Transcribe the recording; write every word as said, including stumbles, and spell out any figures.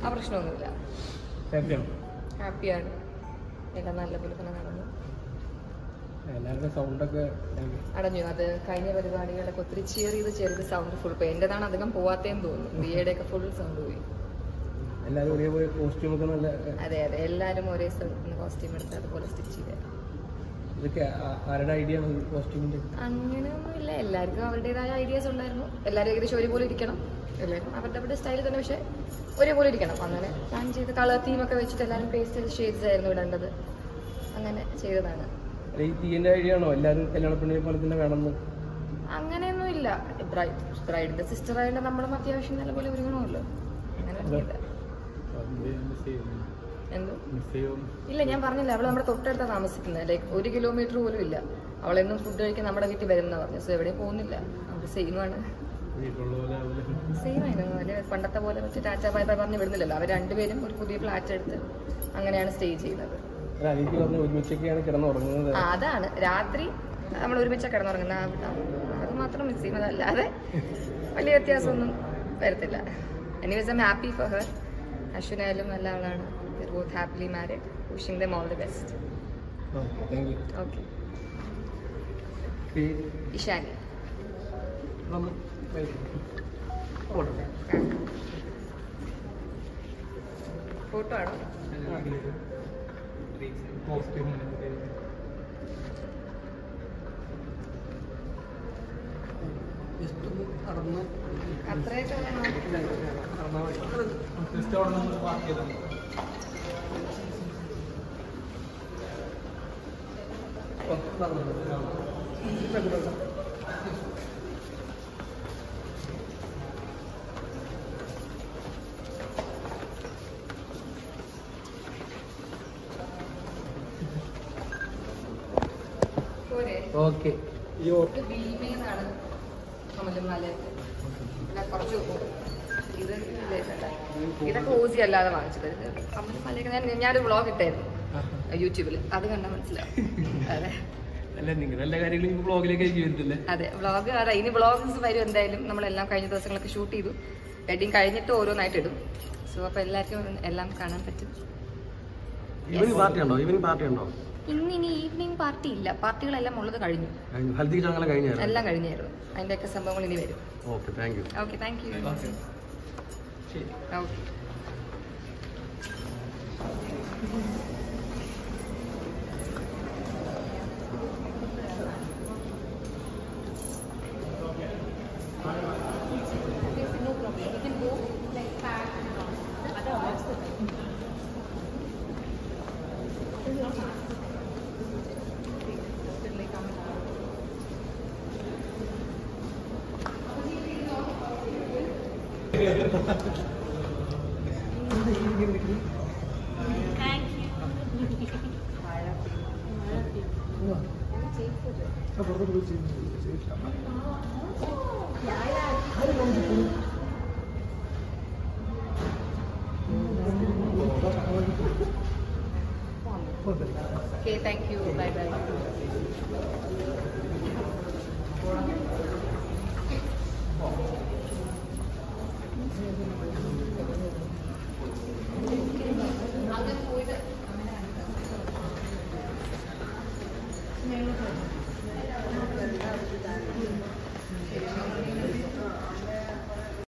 ആ പ്രശ്നമൊന്നുമില്ല. ഹാപ്പിയാണ്. എല്ലാം നല്ലപോലെ തന്നെ നടന്നു. അടഞ്ഞു. അത് കഴിഞ്ഞ പരിപാടികളൊക്കെ ഒത്തിരി ചിയർ ചെയ്ത് ചെറിയ സൗണ്ട് ഫുൾ പോയി. എന്റേതാണ് അധികം പോവാത്തേന്ന് തോന്നുന്നു. ദിയയുടെ ഒക്കെ ഫുൾ സൗണ്ട് പോയി. അതെ അതെ, എല്ലാരും ഒരേ കോസ്റ്റ്യൂം എടുത്ത് അതുപോലെ സ്റ്റിച്ച് ചെയ്തായിരുന്നു. അങ്ങനെയൊന്നുമില്ല, എല്ലാവർക്കും അവരുടേതായ ഐഡിയാസ് ഉണ്ടായിരുന്നു. എല്ലാവരും ഏകദേശം ഒരുപോലെ ഇരിക്കണം, എല്ലാവരും അവരുടെ അവരുടെ സ്റ്റൈലിൽ തന്നെ, പക്ഷെ ഒരേപോലെ ഇരിക്കണം. അങ്ങനെ പ്ലാൻ ചെയ്ത് കളർ തീമൊക്കെ വെച്ചിട്ട് എല്ലാവരും പേസ്റ്റൽ ഷെയ്ഡ്സ് ആയിരുന്നു ഇടേണ്ടത്. അങ്ങനെ ചെയ്തതാണ്. അങ്ങനെയൊന്നും ഇല്ല. ബ്രൈഡിന്റെ സിസ്റ്റർ ആയതുകൊണ്ട് നമ്മളും അത്യാവശ്യം നല്ലപോലെ ഒരുങ്ങണമല്ലോ. അങ്ങനെ എന്തോ ഇല്ല, ഞാൻ പറഞ്ഞില്ല, അവള് നമ്മുടെ തൊട്ടടുത്ത താമസിക്കുന്നത്. ലൈക്ക് ഒരു കിലോമീറ്റർ പോലും ഇല്ല. അവളെന്നും ഫുഡ് കഴിക്കാൻ നമ്മുടെ വീട്ടിൽ വരുന്ന പറഞ്ഞു. സോ എവിടെയും പോകുന്നില്ല, അവിടെ സെയിമാണ്. സെയിം ആയിരുന്നു. അവര് പണ്ടത്തെ പോലെ വെച്ച് ടാറ്റ ബൈ ബൈ പറഞ്ഞ് വിടുന്നില്ലല്ലോ. അവർ രണ്ടുപേരും ഒരു പുതിയ ഫ്ലാറ്റ് എടുത്ത് അങ്ങനെയാണ് സ്റ്റേ ചെയ്യുന്നത്. അതാണ് രാത്രി നമ്മൾ ഒരുമിച്ച കിടന്നുറങ്ങുന്നത്. അത് മാത്രം മിസ് ചെയ്യുന്നത്, അല്ലാതെ വലിയ വ്യത്യാസമൊന്നും വരത്തില്ല. Anyways I am happy for her. അശ്വിനായാലും നല്ല ആളാണ്. They're both happily married. Wishing them all the best. Okay, thank you. Okay. Hey. Ishani. Mama, wait. Photo. Photo ആണോ? Costume. അത്രയൊക്കെ ഓക്കെ. ഭീമേന്നാണ് കമലമാലയൊക്കെ. പിന്നെ കുറച്ച് ഇത് ഇതൊക്കെ ഓസി അല്ലാതെ വാങ്ങിച്ചത്. കമലമാലയൊക്കെ ഞാൻ ഞാനൊരു വ്ളോഗ് ഇട്ടായിരുന്നു യൂട്യൂബിൽ, അത് കണ്ടാൽ മനസ്സിലാവും. അതെ അതെ, വ്ളോഗ് അതെ. ഇനി വ്ളോഗ്സ് വരും എന്തായാലും. നമ്മളെല്ലാം കഴിഞ്ഞ ദിവസങ്ങളൊക്കെ ഷൂട്ട് ചെയ്തു. വെഡിങ് കഴിഞ്ഞിട്ട് ഓരോന്നായിട്ട് ഇടും. സോ അപ്പൊ എല്ലാവർക്കും എല്ലാം കാണാൻ പറ്റും. ഇന്ന് ഇനി ഈവനിങ് പാർട്ടി ഇല്ല. പാർട്ടികളെല്ലാം ഉള്ളത് കഴിഞ്ഞു, എല്ലാം കഴിഞ്ഞായിരുന്നു. അതിന്റെയൊക്കെ സംഭവങ്ങൾ ഇനി വരും. Okay, thank you. Okay, thank you. Okay. No problem. You can go like pack and all. Other that's the thing. Thank you. Okay, thank you. Bye bye.